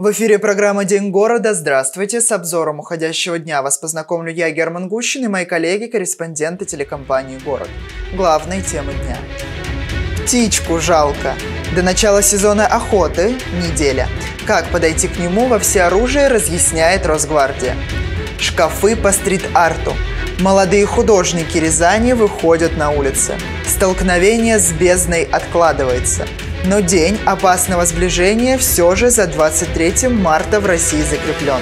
В эфире программа «День города». Здравствуйте. С обзором уходящего дня вас познакомлю я, Герман Гущин, и мои коллеги, корреспонденты телекомпании «Город». Главные темы дня. Птичку жалко. До начала сезона охоты неделя. Как подойти к нему во всеоружии, разъясняет Росгвардия. Шкафы по стрит-арту. Молодые художники Рязани выходят на улицы. Столкновение с бездной откладывается. Но день опасного сближения все же за 23 марта в России закреплен.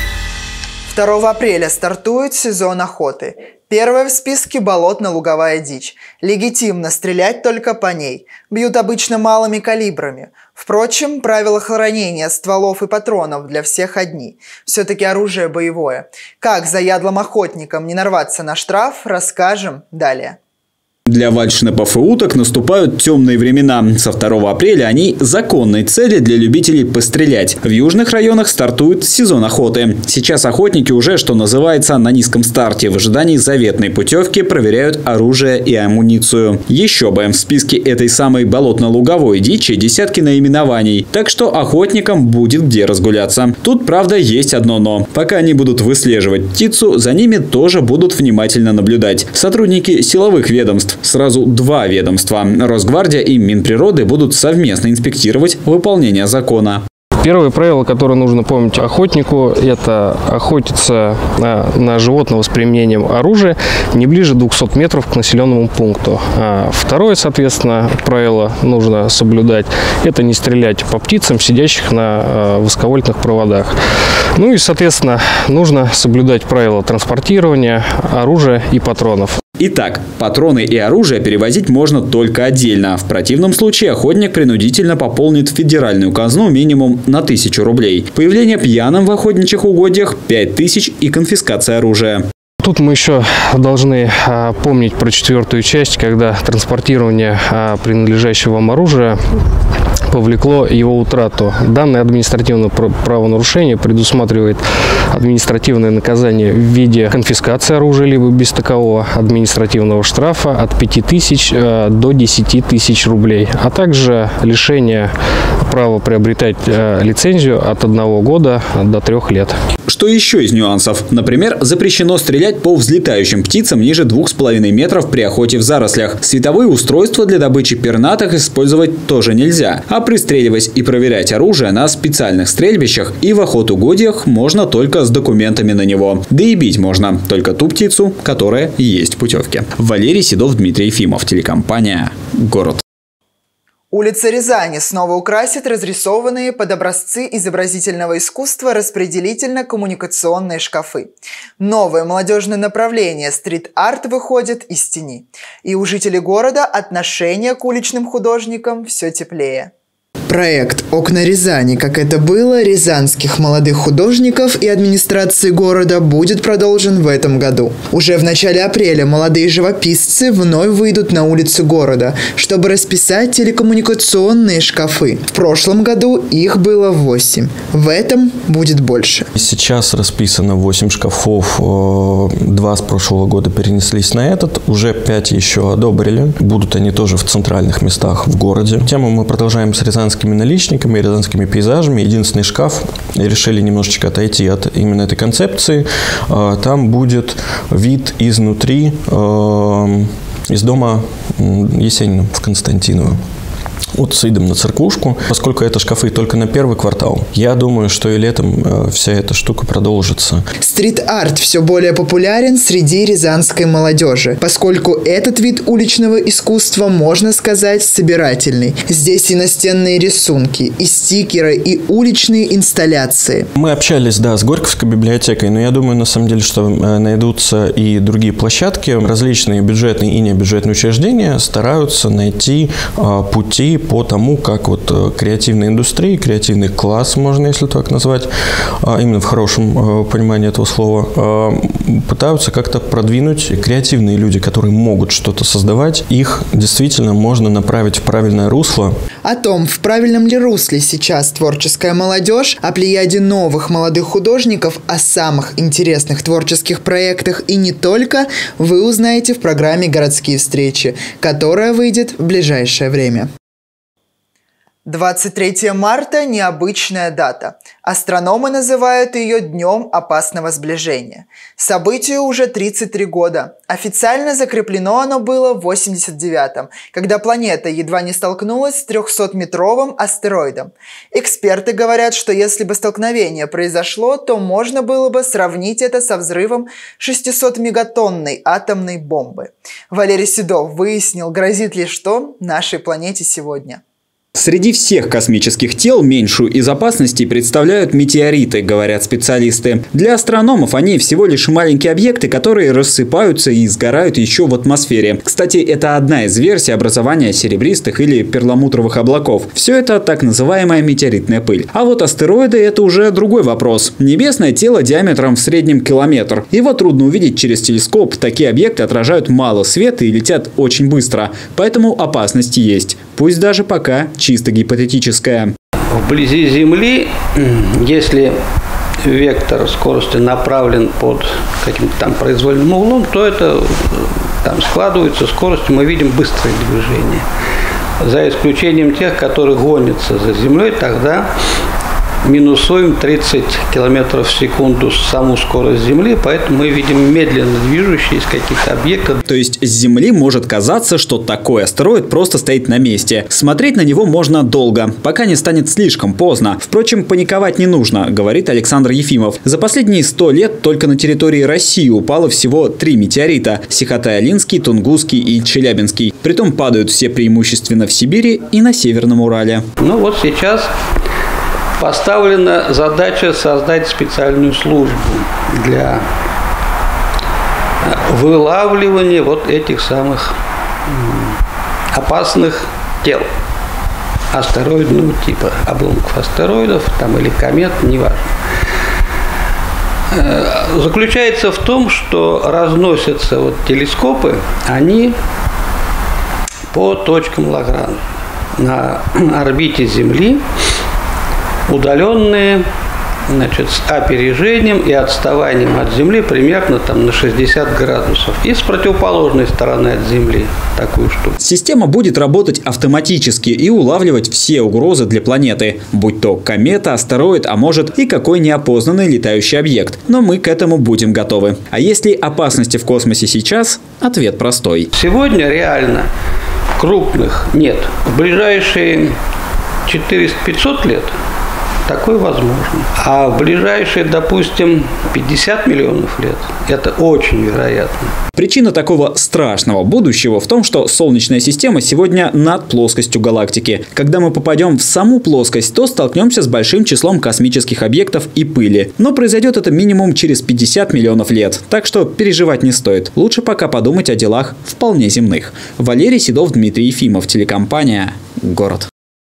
2 апреля стартует сезон охоты. Первая в списке болотно-луговая дичь. Легитимно стрелять только по ней. Бьют обычно малыми калибрами. Впрочем, правила хранения стволов и патронов для всех одни. Все-таки оружие боевое. Как заядлым охотникам не нарваться на штраф, расскажем далее. Для вальшнепов и уток наступают темные времена. Со 2 апреля они законной цели для любителей пострелять. В южных районах стартует сезон охоты. Сейчас охотники уже, что называется, на низком старте. В ожидании заветной путевки проверяют оружие и амуницию. Еще бы, в списке этой самой болотно-луговой дичи десятки наименований. Так что охотникам будет где разгуляться. Тут, правда, есть одно «но». Пока они будут выслеживать птицу, за ними тоже будут внимательно наблюдать сотрудники силовых ведомств. Сразу два ведомства – Росгвардия и Минприроды будут совместно инспектировать выполнение закона. Первое правило, которое нужно помнить охотнику, это охотиться на животного с применением оружия не ближе 200 метров к населенному пункту. Второе, соответственно, правило нужно соблюдать – это не стрелять по птицам, сидящих на высоковольтных проводах. Ну и, соответственно, нужно соблюдать правила транспортирования оружия и патронов. Итак, патроны и оружие перевозить можно только отдельно. В противном случае охотник принудительно пополнит федеральную казну минимум на 1000 рублей. Появление пьяным в охотничьих угодьях – 5000 и конфискация оружия. Тут мы еще должны помнить про 4-ю часть, когда транспортирование принадлежащего вам оружия повлекло его утрату. Данное административное правонарушение предусматривает административное наказание в виде конфискации оружия, либо без такового административного штрафа от 5000 до 10 тысяч рублей, а также лишение права приобретать лицензию от 1 года до 3 лет. Что еще из нюансов? Например, запрещено стрелять по взлетающим птицам ниже 2,5 метров при охоте в зарослях. Световые устройства для добычи пернатых использовать тоже нельзя. А пристреливать и проверять оружие на специальных стрельбищах и в охотугодьях можно только с документами на него. Да и бить можно только ту птицу, которая есть в путевке. Валерий Седов, Дмитрий Ефимов, телекомпания «Город». Улица Рязани снова украсит разрисованные под образцы изобразительного искусства распределительно-коммуникационные шкафы. Новое молодежное направление стрит-арт выходит из тени. И у жителей города отношение к уличным художникам все теплее. Проект «Окна Рязани», как это было, рязанских молодых художников и администрации города будет продолжен в этом году. Уже в начале апреля молодые живописцы вновь выйдут на улицы города, чтобы расписать телекоммуникационные шкафы. В прошлом году их было 8. В этом будет больше. Сейчас расписано 8 шкафов, 2 с прошлого года перенеслись на этот, уже 5 еще одобрили. Будут они тоже в центральных местах в городе. Тему мы продолжаем с рязанскими наличниками, рязанскими пейзажами. Единственный шкаф, решили немножечко отойти от именно этой концепции. Там будет вид изнутри из дома Есенина в Константиново. Вот с видом на церквушку. Поскольку это шкафы только на 1-й квартал, я думаю, что и летом вся эта штука продолжится. Стрит-арт все более популярен среди рязанской молодежи, поскольку этот вид уличного искусства, можно сказать, собирательный. Здесь и настенные рисунки, и стикеры, и уличные инсталляции. Мы общались, да, с Горьковской библиотекой, но я думаю, на самом деле, что найдутся и другие площадки. Различные бюджетные и небюджетные учреждения стараются найти пути по тому, как вот креативная индустрия, креативный класс, можно если так назвать, именно в хорошем понимании этого слова, пытаются как-то продвинуть. Креативные люди, которые могут что-то создавать, их действительно можно направить в правильное русло. О том, в правильном ли русле сейчас творческая молодежь, о плеяде новых молодых художников, о самых интересных творческих проектах и не только, вы узнаете в программе «Городские встречи», которая выйдет в ближайшее время. 23 марта – необычная дата. Астрономы называют ее Днем опасного сближения. Событию уже 33 года. Официально закреплено оно было в 1989-м, когда планета едва не столкнулась с 300-метровым астероидом. Эксперты говорят, что если бы столкновение произошло, то можно было бы сравнить это со взрывом 600-мегатонной атомной бомбы. Валерий Седов выяснил, грозит ли что нашей планете сегодня. Среди всех космических тел меньшую из опасностей представляют метеориты, говорят специалисты. Для астрономов они всего лишь маленькие объекты, которые рассыпаются и сгорают еще в атмосфере. Кстати, это одна из версий образования серебристых или перламутровых облаков. Все это так называемая метеоритная пыль. А вот астероиды – это уже другой вопрос. Небесное тело диаметром в среднем километр. Его трудно увидеть через телескоп. Такие объекты отражают мало света и летят очень быстро. Поэтому опасность есть. Пусть даже пока чисто гипотетическая. Вблизи Земли, если вектор скорости направлен под каким-то там произвольным углом, то это там складывается скорость, мы видим быстрое движение. За исключением тех, которые гонятся за Землей, тогда минусуем 30 километров в секунду саму скорость Земли, поэтому мы видим медленно движущиеся каких-то объектов. То есть с Земли может казаться, что такой астероид просто стоит на месте. Смотреть на него можно долго, пока не станет слишком поздно. Впрочем, паниковать не нужно, говорит Александр Ефимов. За последние 100 лет только на территории России упало всего 3 метеорита – Сихотай-Алинский, Тунгусский и Челябинский. Притом падают все преимущественно в Сибири и на Северном Урале. Ну вот сейчас поставлена задача создать специальную службу для вылавливания вот этих самых опасных тел астероидного типа, обломков астероидов там, или комет, неважно. Заключается в том, что разносятся вот телескопы, они по точкам Лагранжа на орбите Земли, удаленные, значит, с опережением и отставанием от Земли примерно там на 60 градусов. И с противоположной стороны от Земли такую штуку. Система будет работать автоматически и улавливать все угрозы для планеты. Будь то комета, астероид, а может и какой неопознанный летающий объект. Но мы к этому будем готовы. А есть ли опасности в космосе сейчас? Ответ простой. Сегодня реально крупных нет. В ближайшие 400-500 лет такое возможно. А в ближайшие, допустим, 50 миллионов лет это очень вероятно. Причина такого страшного будущего в том, что Солнечная система сегодня над плоскостью галактики. Когда мы попадем в саму плоскость, то столкнемся с большим числом космических объектов и пыли. Но произойдет это минимум через 50 миллионов лет. Так что переживать не стоит. Лучше пока подумать о делах вполне земных. Валерий Седов, Дмитрий Ефимов, телекомпания «Город».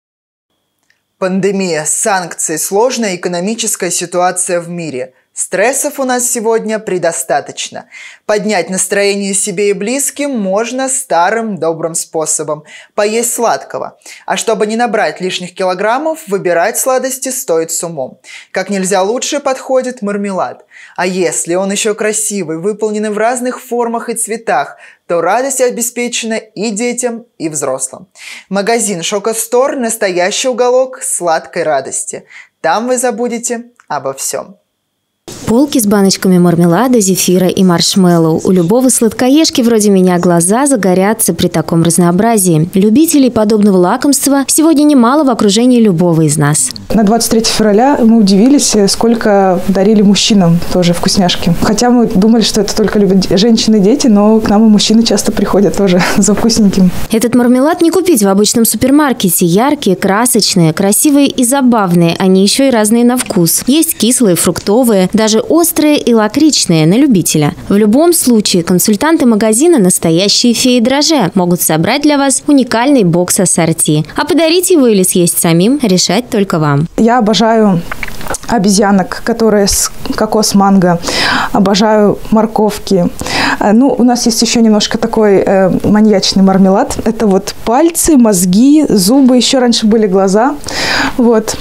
Пандемия, санкции, сложная экономическая ситуация в мире. Стрессов у нас сегодня предостаточно. Поднять настроение себе и близким можно старым добрым способом – поесть сладкого. А чтобы не набрать лишних килограммов, выбирать сладости стоит с умом. Как нельзя лучше подходит мармелад. А если он еще красивый, выполненный в разных формах и цветах, то радость обеспечена и детям, и взрослым. Магазин Шокостор – настоящий уголок сладкой радости. Там вы забудете обо всем. Полки с баночками мармелада, зефира и маршмеллоу. У любого сладкоежки вроде меня глаза загорятся при таком разнообразии. Любителей подобного лакомства сегодня немало в окружении любого из нас. На 23 февраля мы удивились, сколько дарили мужчинам тоже вкусняшки. Хотя мы думали, что это только любят женщины и дети, но к нам и мужчины часто приходят тоже за вкусненьким. Этот мармелад не купить в обычном супермаркете. Яркие, красочные, красивые и забавные. Они еще и разные на вкус. Есть кислые, фруктовые, даже острые и лакричные на любителя. В любом случае, консультанты магазина «Настоящие феи дрожжа» могут собрать для вас уникальный бокс ассорти. А подарить его или съесть самим решать только вам. Я обожаю обезьянок, которые с кокос-манго. Обожаю морковки. Ну, у нас есть еще немножко такой маньячный мармелад. Это вот пальцы, мозги, зубы. Еще раньше были глаза. Вот.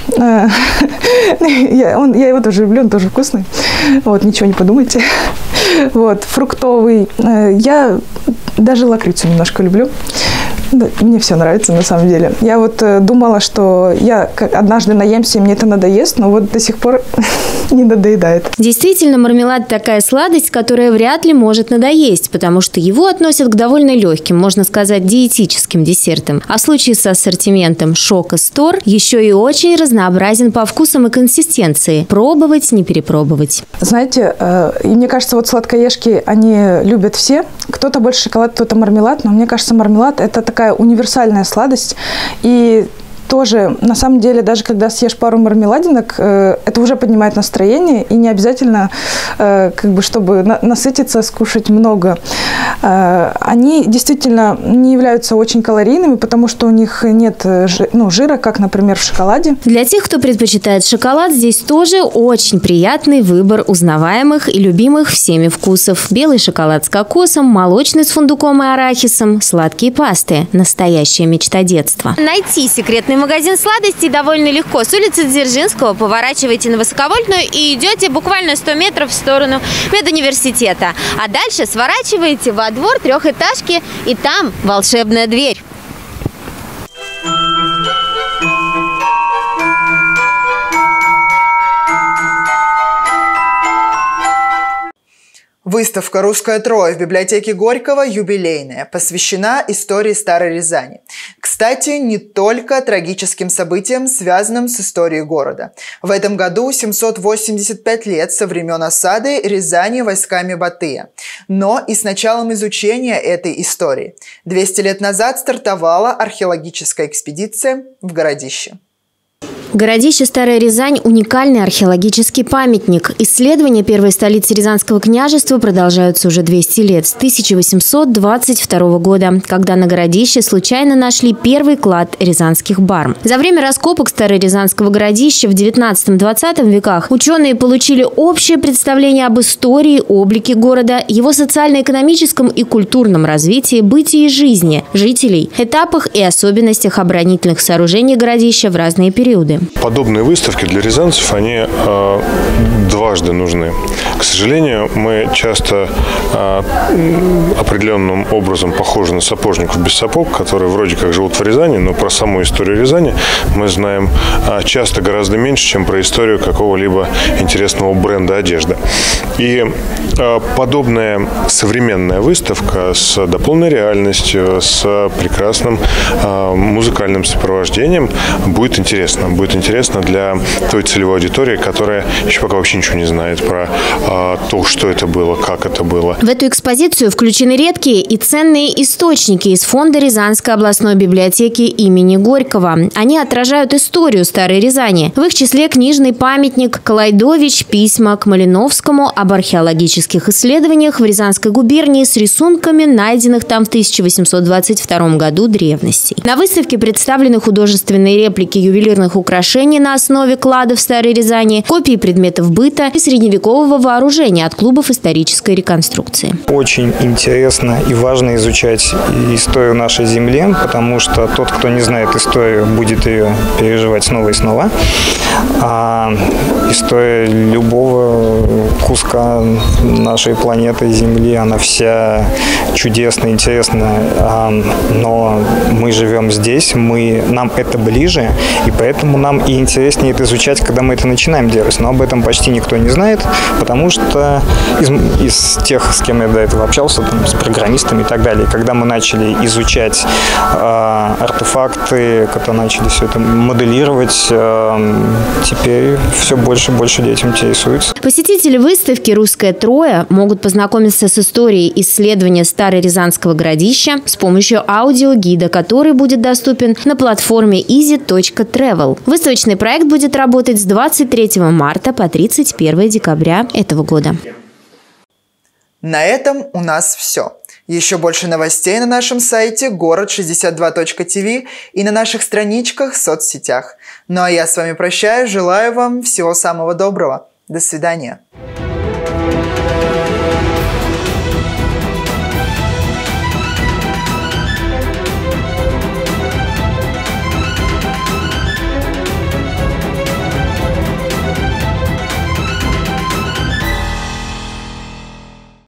Я его тоже люблю, он тоже вкусный. Вот, ничего не подумайте. Вот, фруктовый. Я даже лакрицу немножко люблю. Да, мне все нравится на самом деле. Я вот думала, что я однажды наемся, и мне это надоест, но вот до сих пор не надоедает. Действительно, мармелад такая сладость, которая вряд ли может надоесть, потому что его относят к довольно легким, можно сказать, диетическим десертам. А в случае с ассортиментом Шоко Стор еще и очень разнообразен по вкусам и консистенции. Пробовать, не перепробовать. Знаете, и мне кажется, вот сладкоежки, они любят все. Кто-то больше шоколад, кто-то мармелад, но мне кажется, мармелад – это такая универсальная сладость. И тоже, на самом деле, даже когда съешь пару мармеладинок, это уже поднимает настроение, и не обязательно, чтобы насытиться, скушать много. Они действительно не являются очень калорийными, потому что у них нет жира, как, например, в шоколаде. Для тех, кто предпочитает шоколад, здесь тоже очень приятный выбор узнаваемых и любимых всеми вкусов. Белый шоколад с кокосом, молочный с фундуком и арахисом, сладкие пасты. Настоящая мечта детства. Найти секретный магазин сладостей довольно легко. С улицы Дзержинского поворачиваете на Высоковольтную и идете буквально 100 метров в сторону медуниверситета. А дальше сворачиваете во двор трехэтажки, и там волшебная дверь. Выставка «Русская Троя» в библиотеке Горького юбилейная, посвящена истории Старой Рязани. Кстати, не только трагическим событиям, связанным с историей города. В этом году 785 лет со времен осады Рязани войсками Батыя. Но и с началом изучения этой истории. 200 лет назад стартовала археологическая экспедиция в городище. Городище Старая Рязань – уникальный археологический памятник. Исследования первой столицы Рязанского княжества продолжаются уже 200 лет, с 1822 года, когда на городище случайно нашли первый клад рязанских барм. За время раскопок Старорязанского городища в 19-20 веках ученые получили общее представление об истории, облике города, его социально-экономическом и культурном развитии, бытии жизни жителей, этапах и особенностях оборонительных сооружений городища в разные периоды. Подобные выставки для рязанцев, они дважды нужны. К сожалению, мы часто определенным образом похожи на сапожников без сапог, которые вроде как живут в Рязани, но про саму историю Рязани мы знаем часто гораздо меньше, чем про историю какого-либо интересного бренда одежды. И подобная современная выставка с дополненной реальностью, с прекрасным музыкальным сопровождением будет интересна. Будет интересно для той целевой аудитории, которая еще пока вообще ничего не знает про то, что это было, как это было. В эту экспозицию включены редкие и ценные источники из фонда Рязанской областной библиотеки имени Горького. Они отражают историю Старой Рязани. В их числе книжный памятник Калайдович, письма к Малиновскому об археологических исследованиях в Рязанской губернии с рисунками, найденных там в 1822 году древностей. На выставке представлены художественные реплики ювелирных украшений на основе кладов Старой Рязани, копии предметов быта и средневекового вооружения от клубов исторической реконструкции. Очень интересно и важно изучать историю нашей земли, потому что тот, кто не знает историю, будет ее переживать снова и снова. А история любого куска нашей планеты Земли, она вся чудесная, интересная. Но мы живем здесь, нам это ближе, и поэтому нам и интереснее это изучать, когда мы это начинаем делать. Но об этом почти никто не знает, потому что из тех, с кем я до этого общался, с программистами и так далее, когда мы начали изучать артефакты, когда начали все это моделировать, теперь все больше и больше людей этим интересуются. Посетители выставки «Русская Троя» могут познакомиться с историей исследования Старорязанского городища с помощью аудиогида, который будет доступен на платформе easy.travel. Выставочный проект будет работать с 23 марта по 31 декабря этого года. На этом у нас все. Еще больше новостей на нашем сайте город62.tv и на наших страничках в соцсетях. Ну а я с вами прощаюсь, желаю вам всего самого доброго. До свидания.